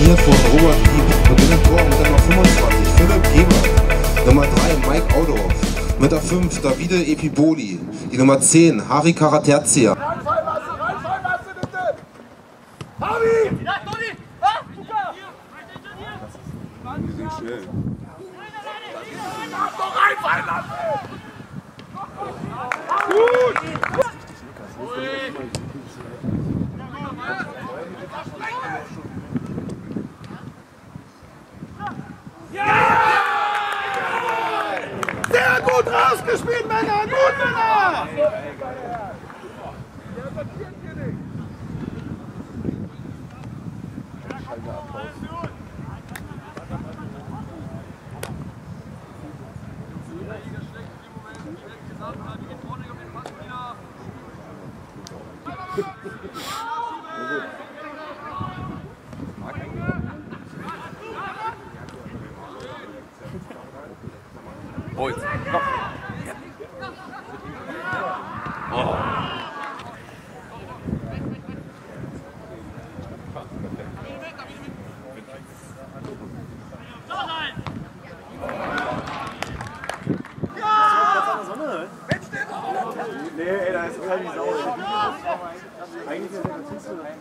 trainiert von Robert Lieb. Und in dem Tor mit der Nummer 25 Philipp Geber. Nummer 3 Mike Audorf. Mit der 5 Davide Epiboli. Die Nummer 10 Harry Karaterzia. Sehr gut rausgespielt, Männer! Gut, Männer! Oh, jetzt. Komm. Oh. Nee, ey, da ist gar nicht sauer. Eigentlich ist der Notiz so rein.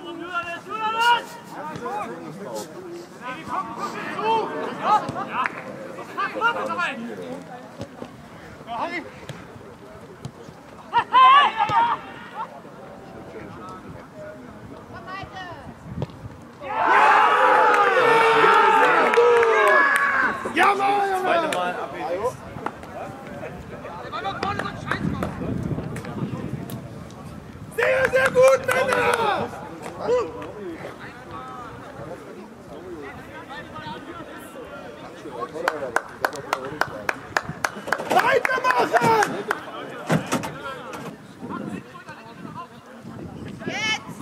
Sehr, sehr gut, Männer! Weitermachen! Jetzt!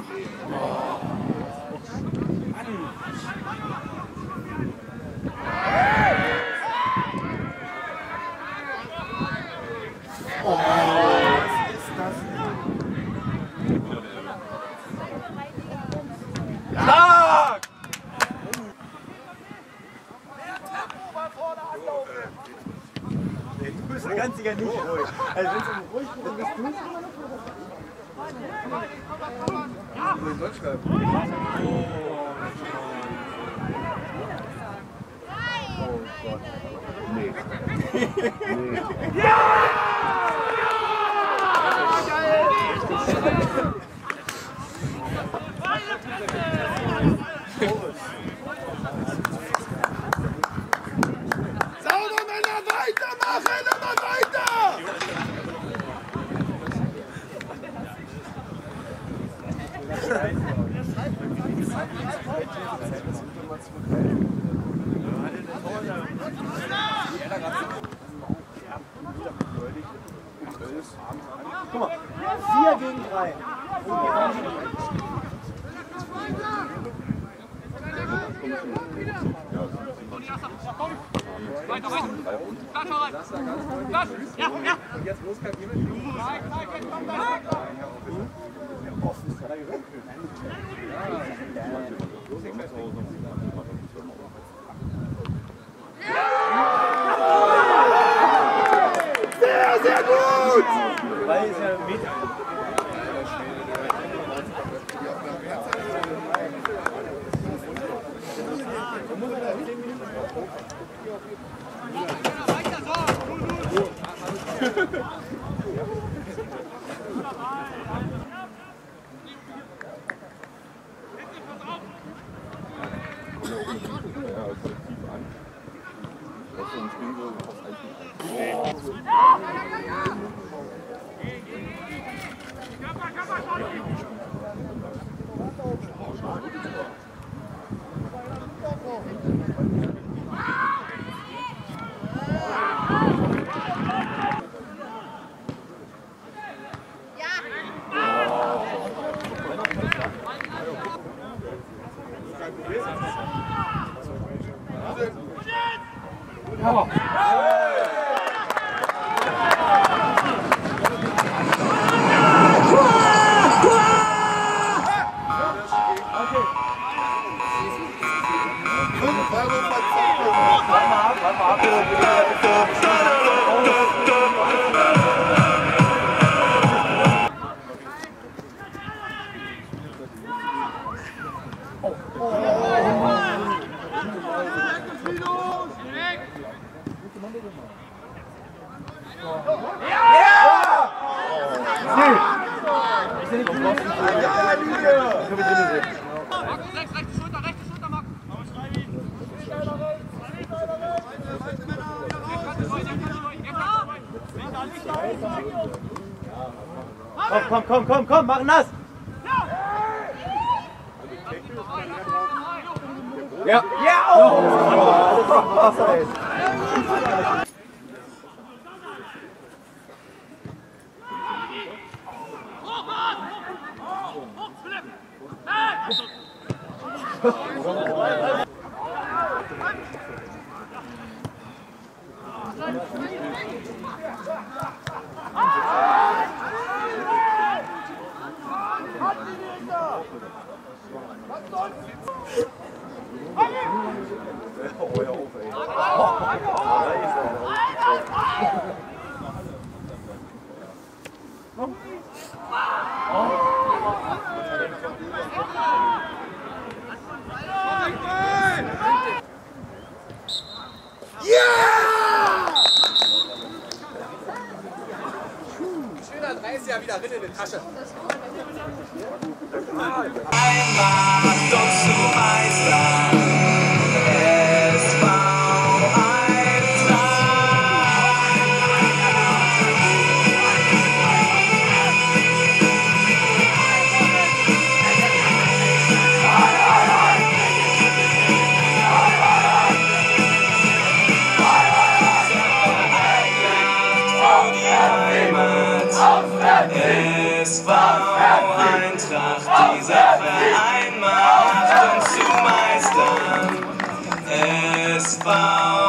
Du bist ganz sicher nicht ruhig. Also wenn es ruhig ist, dann bist du es immer noch. Oh Gott. Nee. Nee. Ja! Sauber, Männer, weitermachen, immer weiter! Guck mal, 4 gegen 3. Weiter, weiter. Klatsch rein. Klatsch. Ja, ja. Und jetzt los, kein Sehr, sehr gut! Weil es ja mit. Komm, mach nass! Ja! Ja! Oh! Schöner 30 Jahre wieder rein in die Tasche. Macht uns zu Meistern. SV Eintracht. SV Eintracht, dieser Verein macht uns zu Meistern. SV